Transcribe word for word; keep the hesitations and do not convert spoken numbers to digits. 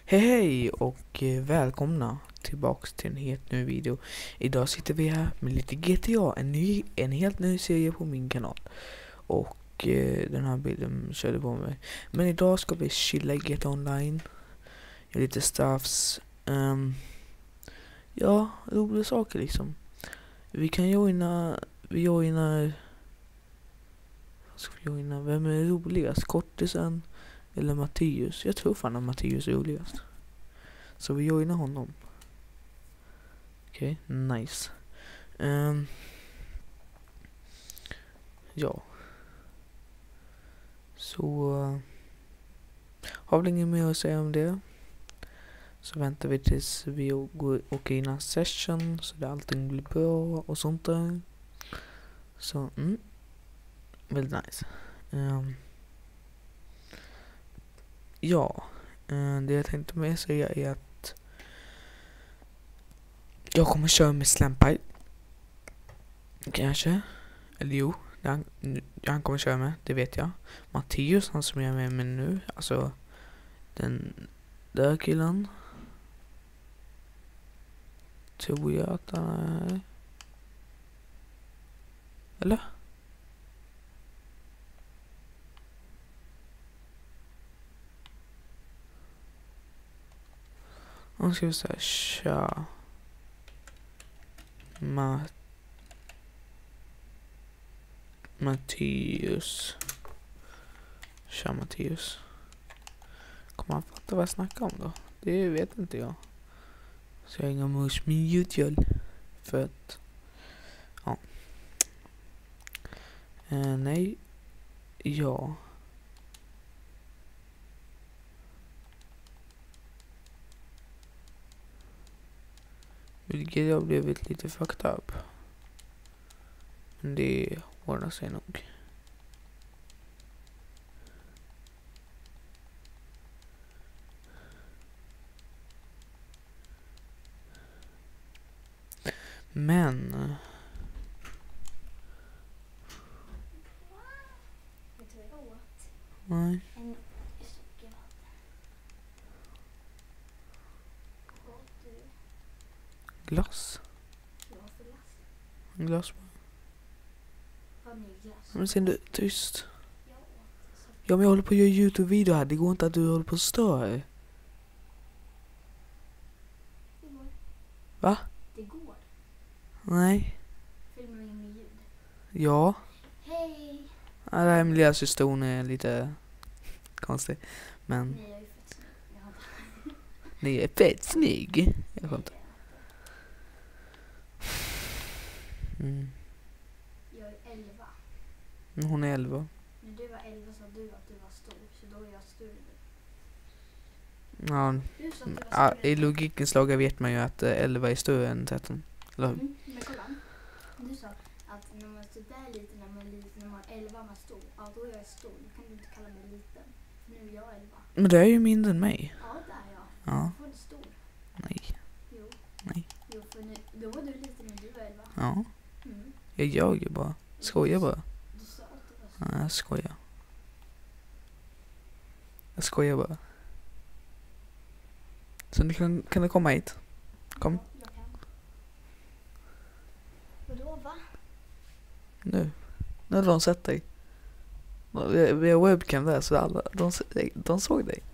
Hej hej och eh, välkomna tillbaks till en helt ny video. Idag sitter vi här med lite G T A, en, ny, en helt ny serie på min kanal. Och eh, den här bilden körde på mig. Men idag ska vi chilla i G T A Online. Göra lite stuffs. Um, ja, roliga saker liksom. Vi kan joina, vi joinar... Vad ska vi joina? Vem är roligast? Kortisen eller Mattias? Jag tror fan att Mattias är roligast. Så vi joinar honom. Okej, okay, nice. Um, ja. Så uh, har väl inget mer att säga om det. Så väntar vi tills vi går åker in en session så att allting blir bra och sånt där. Så, mm. Väldigt nice. Um, ja. Uh, det jag tänkte med säga är att jag kommer köra med Slampy. Kanske. Eller jo. Han, han kommer köra med. Det vet jag. Mattias, han som jag är med, med nu. Alltså. Den där killen. Tror jag att han är. Eller? Nu ska vi säga tja. Ma Mattias. Tja Mattias. Kommer han fatta vad jag snackar om då? Det vet inte jag. Så jag inga mus med YouTube. För att... Ja. Eh, nej. Ja. Vilket jag blivit lite fucked up. Men det ordnar sig nog. Men... Vet du vad jag åt? Nej. En sockervatten. Vad åt du? Glass. Jag för glass. En glass. Vaniljglass. Men sen du, tyst. Jag åt socker. Ja men jag håller på att göra YouTube-video här. Det går inte att du håller på att störa. Det går. Va? Det går. Nej. Filmar in med ljud. Ja. Hej! Ja, det här med lilla systern är lite konstig. Men Ni är ju fett snygg. Jag har bara... ni är fett snygg. Jag skämtar. Mm. Jag är elva. Hon är elva. När du var elva sa du att du var stor. Så då är jag större nu. Ja, Du sa att du var ja, större. i logikens laga vet man ju att eh, elva är större än tretton. Eller hur? Mm, men kolla. Du sa att när man är sådär liten, när man är liten, när man är elva, man är stor. Ja, då är jag stor. Då kan du inte kalla mig liten. För nu är jag elva. Men det är ju mindre än mig. Ja, där är jag. Ja. Då är du stor. Nej. Jo. Nej. Jo, för nu, då var du liten när du var elva. Ja. Mm. Jag gör ju bara. Skojar bara. Du sa att du var stor. Ja, jag skojar. Jag skojar bara. Så ni kan, kan du komma hit? Kom. Ja, jag kan. Vadå, va? Nu. Nu har de sett dig. Vi vi har webcam där så alla, de, de såg dig.